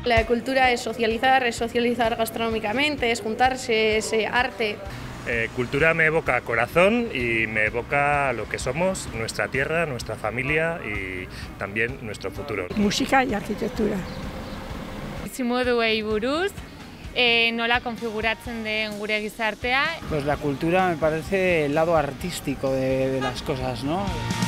La cultura es socializar gastronómicamente, es juntarse, es arte. Cultura me evoca corazón y me evoca lo que somos, nuestra tierra, nuestra familia y también nuestro futuro. Música y arquitectura. Bizimoduei buruz, nola konfiguratzen den gure gizartea. Pues la cultura me parece el lado artístico de las cosas, ¿no?